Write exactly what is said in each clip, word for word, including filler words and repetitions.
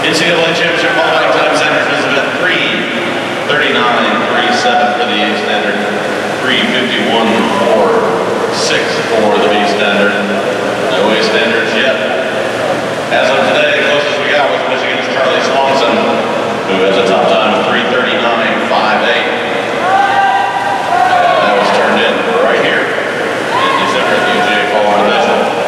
N C double A Championship qualifying time centers Elizabeth three thirty-nine thirty-seven for the A standard, three fifty-one forty-six for the B standard. No A standards yet. As of today, the closest we got was Michigan's Charlie Swanson, who has a top time of three thirty-nine fifty-eight. That was turned in right here in December at the U G A Fall Invitational.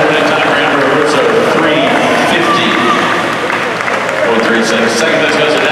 Second place goes to